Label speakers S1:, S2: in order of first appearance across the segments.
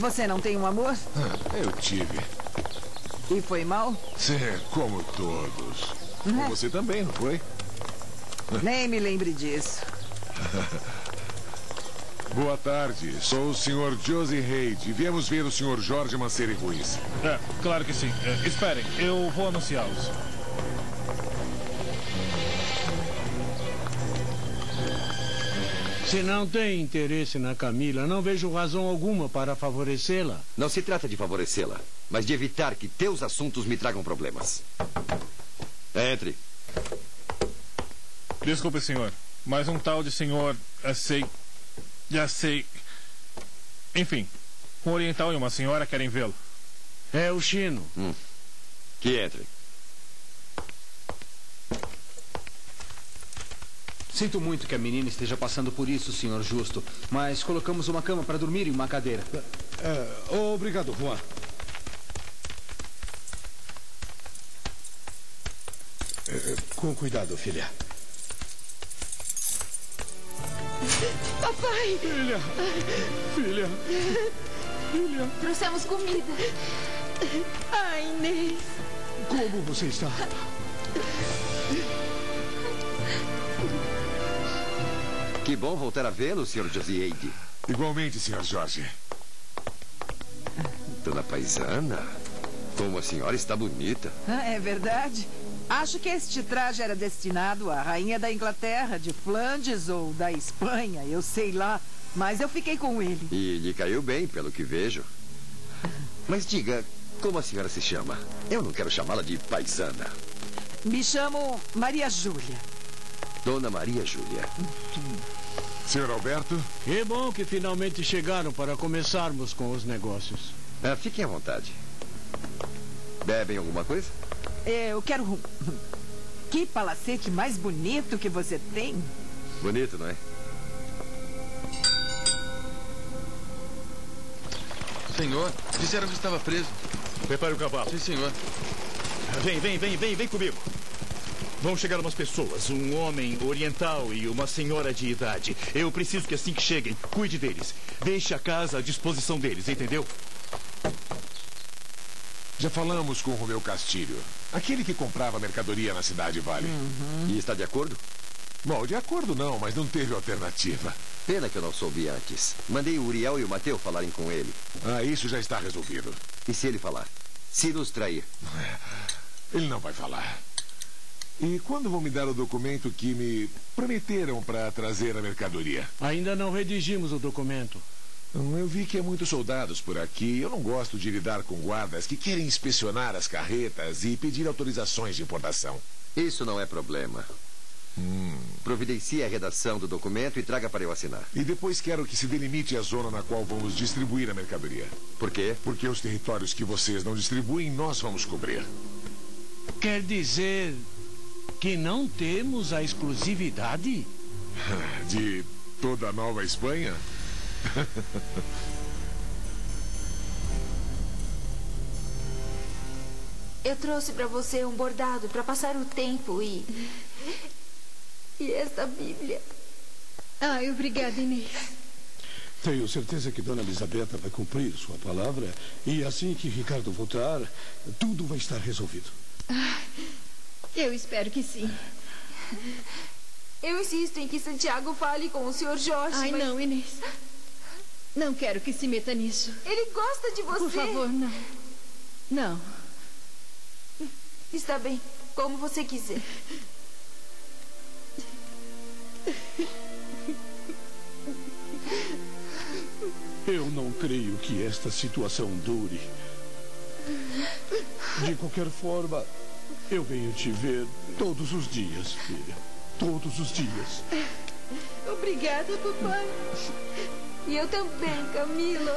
S1: Você não tem um amor?
S2: Eu tive.
S1: E foi mal?
S2: Sim, como todos. Com você também, não foi?
S1: Nem me lembre disso.
S2: Boa tarde. Sou o Sr. Josie Reid. Viemos ver o Sr. Jorge Manceri Ruiz.
S3: Claro que sim. Esperem, eu vou anunciá-los.
S4: Se não tem interesse na Camila, não vejo razão alguma para favorecê-la.
S5: Não se trata de favorecê-la, mas de evitar que teus assuntos me tragam problemas. Entre.
S3: Desculpe, senhor, mas um tal de senhor... Já sei... Enfim, um oriental e uma senhora querem vê-lo.
S4: É o Chino.
S5: Que entre.
S6: Sinto muito que a menina esteja passando por isso, Sr. Justo. Mas colocamos uma cama para dormir e uma cadeira.
S7: Obrigado, Juan. Com cuidado, filha.
S8: Papai!
S7: Filha! Filha! Filha!
S8: Trouxemos comida. Ai, Inês.
S7: Como você está?
S5: Que bom voltar a vê-lo, Sr. Josieide.
S2: Igualmente, Sr. Jorge.
S5: Dona Paisana, como a senhora está bonita.
S1: É verdade. Acho que este traje era destinado à rainha da Inglaterra, de Flandes ou da Espanha, eu sei lá. Mas eu fiquei com ele.
S5: E lhe caiu bem, pelo que vejo. Mas diga, como a senhora se chama? Eu não quero chamá-la de paisana.
S1: Me chamo Maria Júlia.
S5: Dona Maria Júlia.
S2: Sr. Alberto?
S4: Que bom que finalmente chegaram para começarmos com os negócios.
S5: Fiquem à vontade. Bebem alguma coisa?
S1: Eu quero... Que palacete mais bonito que você tem.
S5: Bonito, não é?
S9: Senhor, disseram que estava preso.
S10: Prepare o cavalo.
S9: Sim, senhor.
S10: Vem comigo. Vão chegar umas pessoas, um homem oriental e uma senhora de idade. Eu preciso que assim que cheguem, cuide deles. Deixe a casa à disposição deles, entendeu?
S2: Já falamos com o Romeu Castilho, aquele que comprava mercadoria na Cidade Vale.
S5: E está de acordo?
S2: Bom, de acordo não, mas não teve alternativa.
S5: Pena que eu não soube antes. Mandei o Uriel e o Mateu falarem com ele.
S2: Isso já está resolvido.
S5: E se ele falar? Se nos trair?
S2: Ele não vai falar. E quando vão me dar o documento que me prometeram para trazer a mercadoria?
S4: Ainda não redigimos o documento.
S2: Eu vi que há muitos soldados por aqui. Eu não gosto de lidar com guardas que querem inspecionar as carretas e pedir autorizações de importação.
S5: Isso não é problema. Providencie a redação do documento e traga para eu assinar.
S2: E depois quero que se delimite a zona na qual vamos distribuir a mercadoria.
S5: Por quê?
S2: Porque os territórios que vocês não distribuem, nós vamos cobrir.
S4: Quer dizer que não temos a exclusividade?
S2: De toda a Nova Espanha?
S8: Eu trouxe para você um bordado para passar o tempo e esta Bíblia.
S11: Ai, obrigada, Inês.
S7: Tenho certeza que Dona Elisabetta vai cumprir sua palavra e assim que Ricardo voltar, tudo vai estar resolvido.
S11: Eu espero que sim.
S8: Eu insisto em que Santiago fale com o Sr. Jorge.
S11: Ai, não, Inês. Não quero que se meta nisso.
S8: Ele gosta de você.
S11: Por favor, não. Não.
S8: Está bem, como você quiser.
S7: Eu não creio que esta situação dure. De qualquer forma, eu venho te ver todos os dias, filha. Todos os dias.
S11: Obrigada, papai.
S8: E eu também, Camila.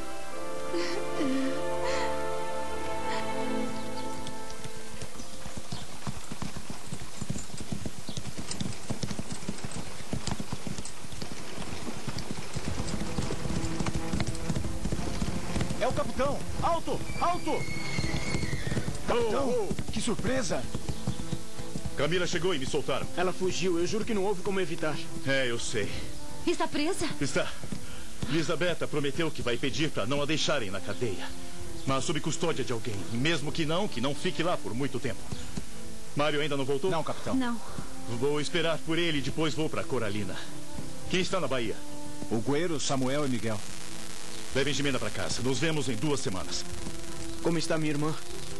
S10: É o capitão! Alto! Alto!
S7: Capitão, que surpresa!
S10: Camila chegou e me soltaram.
S6: Ela fugiu. Eu juro que não houve como evitar.
S10: É, eu sei.
S11: Está presa?
S10: Está. Lisabetta prometeu que vai pedir para não a deixarem na cadeia. Mas sob custódia de alguém. E mesmo que não fique lá por muito tempo. Mário ainda não voltou?
S6: Não, capitão.
S8: Não.
S10: Vou esperar por ele e depois vou para Coralina. Quem está na Bahia?
S6: O Gueiro, Samuel e Miguel.
S10: Levem Jimena para casa. Nos vemos em 2 semanas.
S6: Como está minha irmã?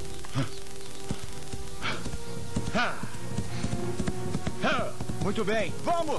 S6: Muito bem, vamos!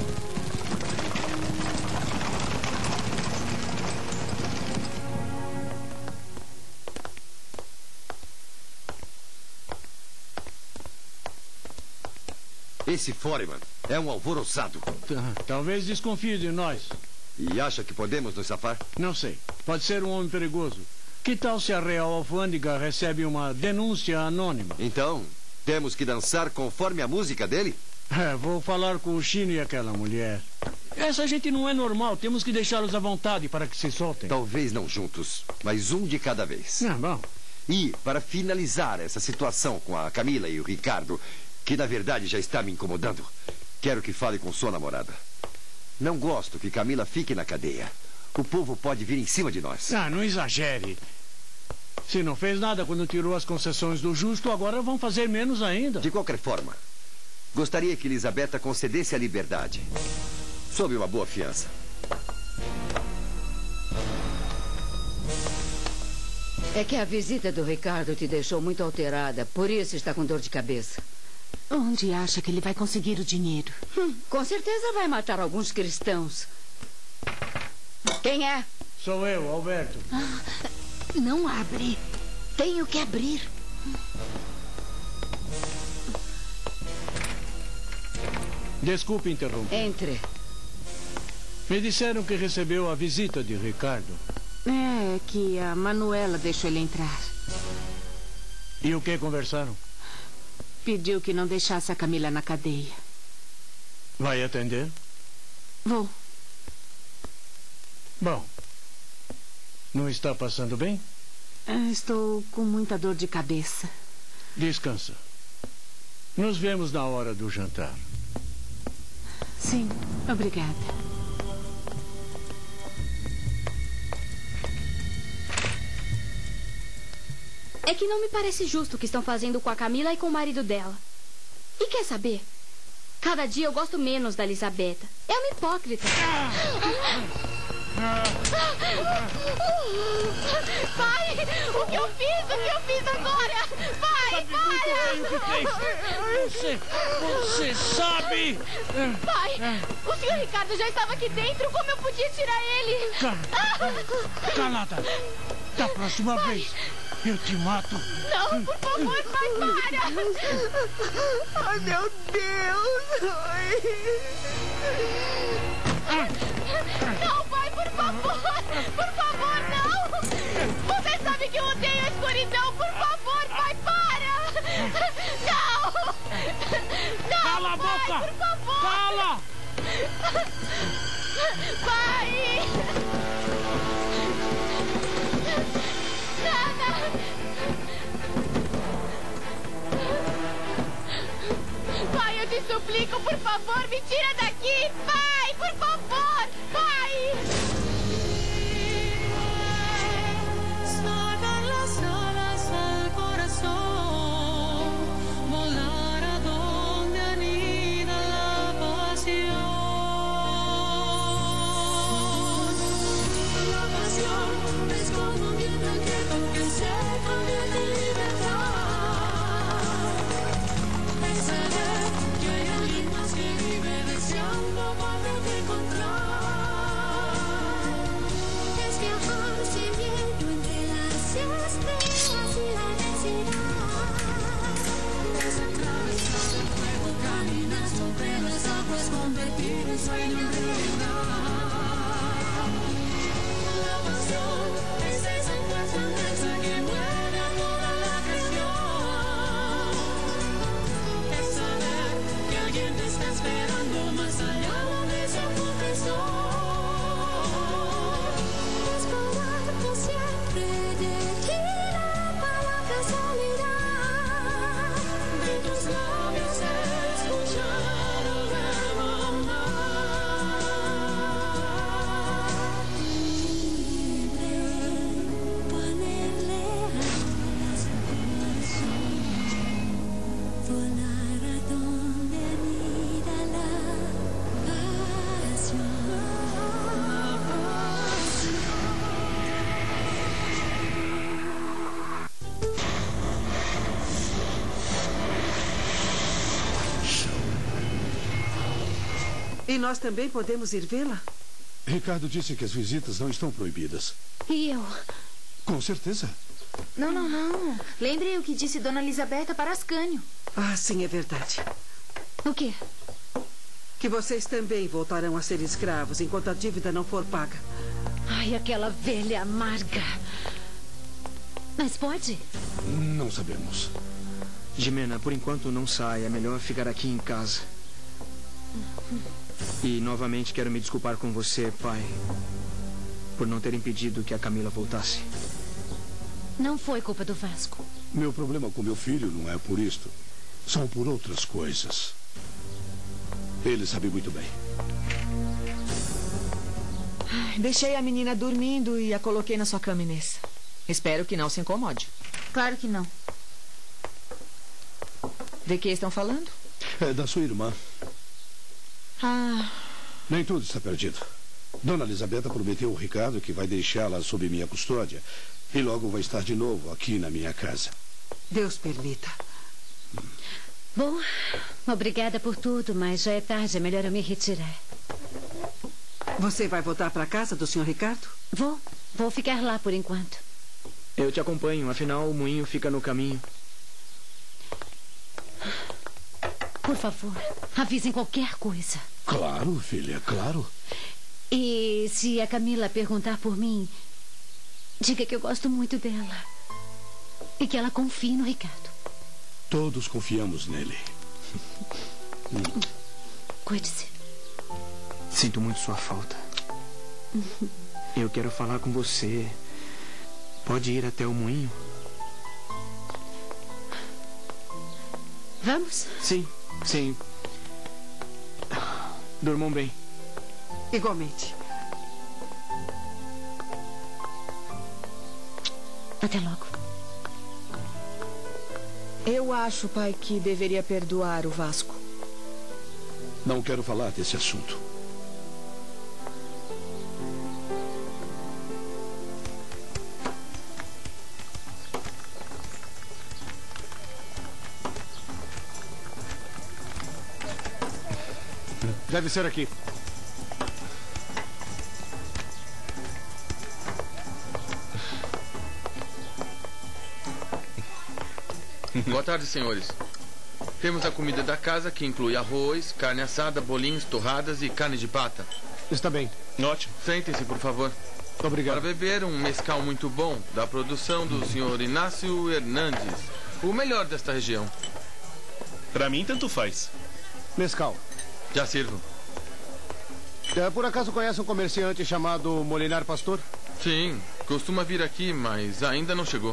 S5: Esse Foreman é um alvoroçado.
S4: Talvez desconfie de nós.
S5: E acha que podemos nos safar?
S4: Não sei. Pode ser um homem perigoso. Que tal se a Real Alfândega recebe uma denúncia anônima?
S5: Então, temos que dançar conforme a música dele?
S4: Vou falar com o Chino e aquela mulher. Essa gente não é normal. Temos que deixá-los à vontade para que se soltem.
S5: Talvez não juntos, mas um de cada vez.
S4: Bom.
S5: E, para finalizar essa situação com a Camila e o Ricardo, que na verdade já está me incomodando, quero que fale com sua namorada. Não gosto que Camila fique na cadeia. O povo pode vir em cima de nós.
S4: Não exagere. Se não fez nada quando tirou as concessões do Justo, agora vão fazer menos ainda.
S5: De qualquer forma, gostaria que Lisabetta concedesse a liberdade. Sob uma boa fiança.
S12: É que a visita do Ricardo te deixou muito alterada. Por isso está com dor de cabeça.
S13: Onde acha que ele vai conseguir o dinheiro?
S12: Com certeza vai matar alguns cristãos. Quem é?
S4: Sou eu, Alberto.
S13: Não abre. Tenho que abrir.
S4: Desculpe interromper.
S12: Entre.
S4: Me disseram que recebeu a visita de Ricardo.
S13: É que a Manuela deixou ele entrar.
S4: E o que conversaram?
S13: Pediu que não deixasse a Camila na cadeia.
S4: Vai atender?
S13: Vou.
S4: Bom. Não está passando bem?
S13: Estou com muita dor de cabeça.
S4: Descansa. Nos vemos na hora do jantar.
S13: Sim, obrigada.
S14: É que não me parece justo o que estão fazendo com a Camila e com o marido dela. E quer saber? Cada dia eu gosto menos da Lisabetta. É uma hipócrita.
S15: Pai, o que eu fiz? O que eu fiz agora? Pai,
S4: sabe muito bem o que fez. Você sabe.
S15: Pai, o senhor Ricardo já estava aqui dentro. Como eu podia tirar ele?
S4: Calada. Da próxima vez, eu te mato.
S15: Não, por favor, pai, para. Ai, meu Deus. Não, pai, por favor. Por favor, não. Você sabe que eu odeio a escuridão. Por favor, pai, para. Não. Não,
S4: cala a boca.
S15: Pai, por favor.
S4: Cala.
S15: Pai. Nana. Pai, eu te suplico, por favor, me tira daqui. Pai, por favor. Pai.
S16: Sacan las alas al corazón, volar a donde anida la pasión. La pasión es como un viento inquieto que se convierte en libertad. Es saber que hay alguien más que vive deseando volverte a encontrar. Es viajar sin miedo entre las estrellas y la inmensidad. Es atravesar el fuego, caminar sobre las aguas, convertir un sueño en realidad. La pasión es esa fuerza inmensa que mueve a toda la creación. Es saber que alguien te está esperando más allá donde se oculta el sol. Es probar por siempre de ti la palabra soledad. De tus labios escuchar el verbo amar.
S1: E nós também podemos ir vê-la?
S7: Ricardo disse que as visitas não estão proibidas.
S14: E eu?
S7: Com certeza.
S8: Não, não, não. Lembre o que disse Dona Elisabetta para Ascânio.
S1: Ah, sim, é verdade.
S14: O quê?
S1: Que vocês também voltarão a ser escravos enquanto a dívida não for paga.
S14: Ai, aquela velha amarga. Mas pode?
S7: Não sabemos.
S6: Jimena, por enquanto não sai. É melhor ficar aqui em casa. E novamente quero me desculpar com você, pai, por não ter impedido que a Camila voltasse.
S14: Não foi culpa do Vasco.
S7: Meu problema com meu filho não é por isto. São por outras coisas. Ele sabe muito bem.
S17: Deixei a menina dormindo e a coloquei na sua cama, Inês. Espero que não se incomode.
S8: Claro que não.
S17: De que estão falando?
S7: É da sua irmã.
S17: Ah,
S7: Nem tudo está perdido. Dona Elisabetta prometeu ao Ricardo que vai deixá-la sob minha custódia e logo vai estar de novo aqui na minha casa.
S1: Deus permita.
S12: Bom, obrigada por tudo, mas já é tarde, é melhor eu me retirar.
S1: Você vai voltar para a casa do Sr. Ricardo?
S12: Vou ficar lá por enquanto.
S6: Eu te acompanho, afinal o moinho fica no caminho.
S12: Por favor, avisem qualquer coisa.
S7: Claro, filha, claro.
S12: E se a Camila perguntar por mim, diga que eu gosto muito dela. E que ela confie no Ricardo.
S7: Todos confiamos nele.
S12: Cuide-se.
S6: Sinto muito sua falta. Eu quero falar com você. Pode ir até o moinho?
S12: Vamos?
S6: Sim, sim. Dormam bem.
S1: Igualmente.
S12: Até logo.
S17: eu acho, pai, que deveria perdoar o Vasco.
S7: Não quero falar desse assunto.
S4: Deve ser aqui.
S9: Boa tarde, senhores. Temos a comida da casa, que inclui arroz, carne assada, bolinhos, torradas e carne de pata.
S4: Está bem.
S9: Ótimo. Sentem-se, por favor.
S4: Obrigado.
S9: Para beber um mescal muito bom, da produção do senhor Inácio Hernandes. O melhor desta região.
S18: Para mim, tanto faz.
S4: Mescal.
S9: Já sirvo.
S4: Por acaso conhece um comerciante chamado Molinar Pastor?
S9: Sim, costuma vir aqui, mas ainda não chegou.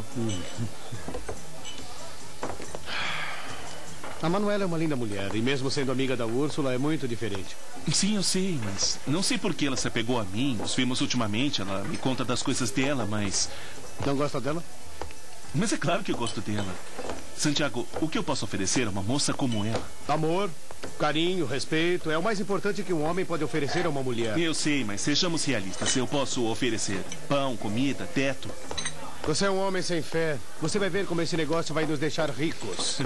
S4: A Manuela é uma linda mulher e mesmo sendo amiga da Úrsula é muito diferente.
S18: Sim, eu sei, mas não sei por que ela se apegou a mim. Nos vimos ultimamente, ela me conta das coisas dela, mas...
S4: Não gosta dela?
S18: Mas é claro que eu gosto dela. Santiago, o que eu posso oferecer a uma moça como ela?
S4: Amor, carinho, respeito. É o mais importante que um homem pode oferecer a uma mulher.
S18: Eu sei, mas sejamos realistas. Eu posso oferecer pão, comida, teto.
S4: Você é um homem sem fé. Você vai ver como esse negócio vai nos deixar ricos.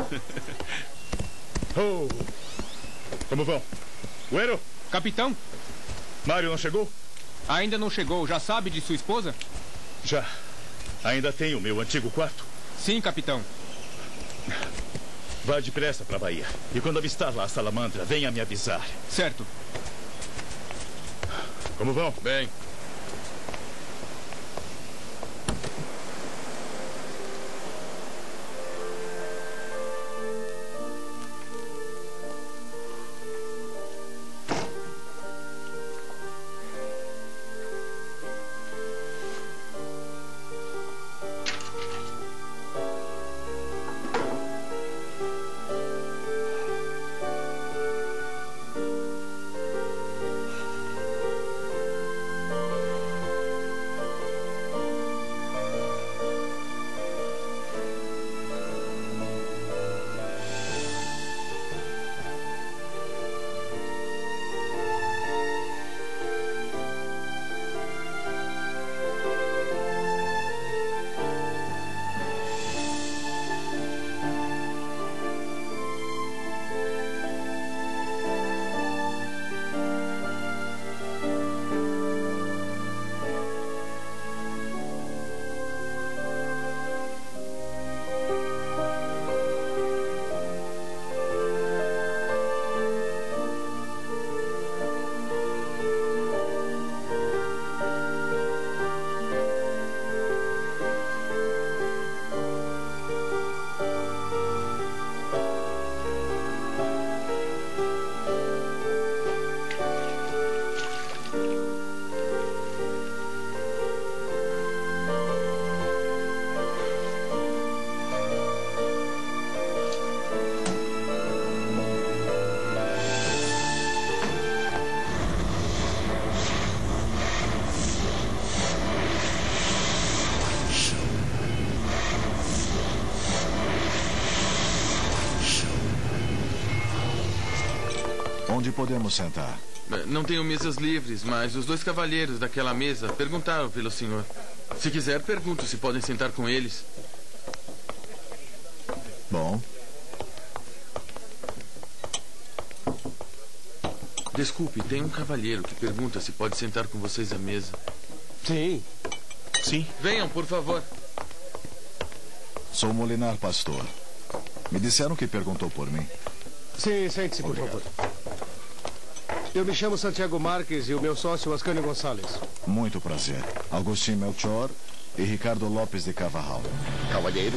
S10: Oh. Como vão? Güero?
S19: Capitão?
S10: Mário não chegou?
S19: Ainda não chegou. Já sabe de sua esposa?
S10: Já. Ainda tem o meu antigo quarto?
S19: Sim, capitão.
S10: Vá depressa para a Bahia. E quando avistar lá a salamandra, venha me avisar.
S19: Certo.
S10: Como vão?
S9: Bem.
S20: Onde podemos sentar?
S9: Não tenho mesas livres, mas os 2 cavalheiros daquela mesa perguntaram pelo senhor. Se quiser, pergunto se podem sentar com eles.
S20: Bom.
S9: Desculpe, tem um cavalheiro que pergunta se pode sentar com vocês à mesa.
S7: Sim.
S18: Sim.
S9: Venham, por favor.
S20: Sou Molinar Pastor. Me disseram que perguntou por mim.
S21: Sim, sente-se, por favor. Eu me chamo Santiago Marques e o meu sócio Ascânio Gonçalves.
S20: Muito prazer. Agostinho Melchor e Ricardo Lopes de Carvajal.
S5: Cavalheiros?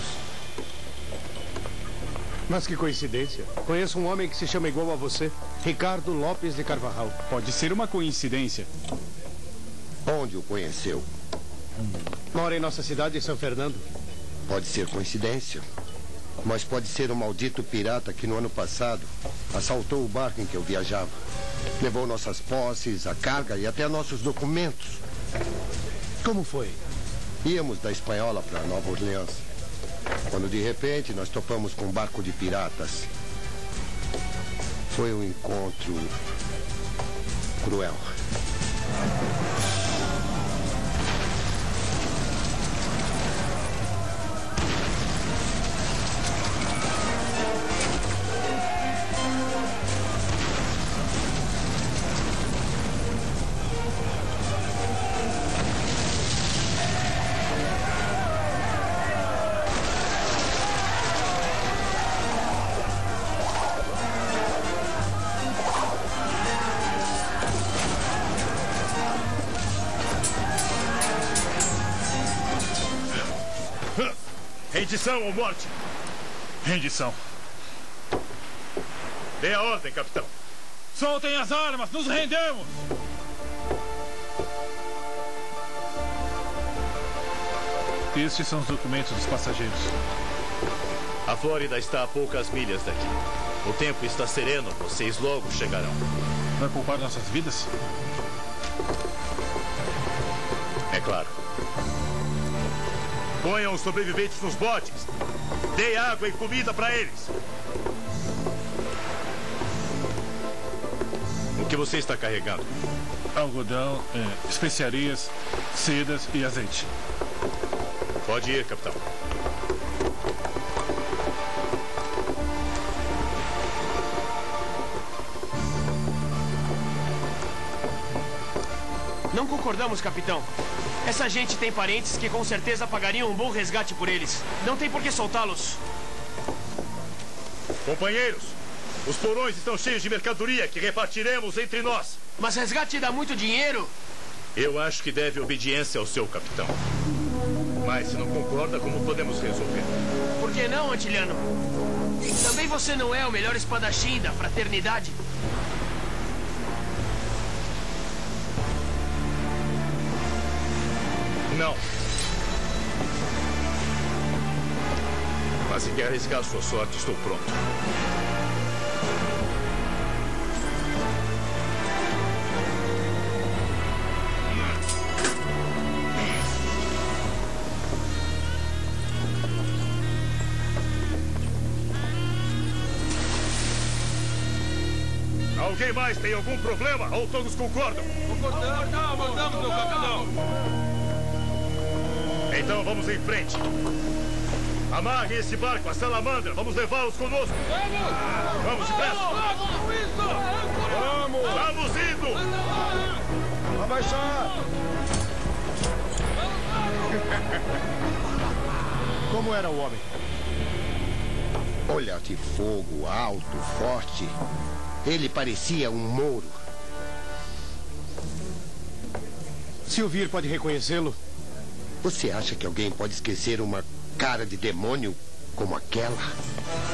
S21: Mas que coincidência. Conheço um homem que se chama igual a você. Ricardo Lopes de Carvajal.
S19: Pode ser uma coincidência.
S5: Onde o conheceu?
S21: Mora em nossa cidade, em São Fernando.
S5: Pode ser coincidência. Mas pode ser um maldito pirata que no ano passado assaltou o barco em que eu viajava. Levou nossas posses, a carga e até nossos documentos.
S21: Como foi?
S5: Íamos da Espanhola para Nova Orleans. Quando de repente nós topamos com um barco de piratas. Foi um encontro cruel.
S10: Rendição ou morte?
S3: Rendição.
S10: Dê a ordem, capitão.
S3: Soltem as armas, nos rendemos! Estes são os documentos dos passageiros.
S10: A Flórida está a poucas milhas daqui. O tempo está sereno, vocês logo chegarão.
S3: Vai poupar nossas vidas?
S10: É claro. Ponham os sobreviventes nos botes. Dê água e comida para eles. O que você está carregando?
S3: Algodão, especiarias, sedas e azeite.
S10: Pode ir, capitão.
S22: Não concordamos, capitão. Essa gente tem parentes que com certeza pagariam um bom resgate por eles. Não tem por que soltá-los.
S10: Companheiros, os porões estão cheios de mercadoria que repartiremos entre nós.
S22: Mas resgate dá muito dinheiro.
S10: Eu acho que deve obediência ao seu capitão. Mas se não concorda, como podemos resolver?
S22: Por que não, Antiliano? Também você não é o melhor espadachim da fraternidade.
S10: Não. Mas se quer arriscar sua sorte, estou pronto. Alguém mais tem algum problema? Ou todos concordam?
S22: Concordamos, meu capitão.
S10: Então vamos em frente. Amarrem esse barco, a salamandra. Vamos levá-los conosco. Vamos depressa. Vamos indo.
S21: Abaixar. Como era o homem?
S5: Olhar de fogo, alto, forte. Ele parecia um mouro.
S21: Se o vir, pode reconhecê-lo?
S5: Você acha que alguém pode esquecer uma cara de demônio como aquela?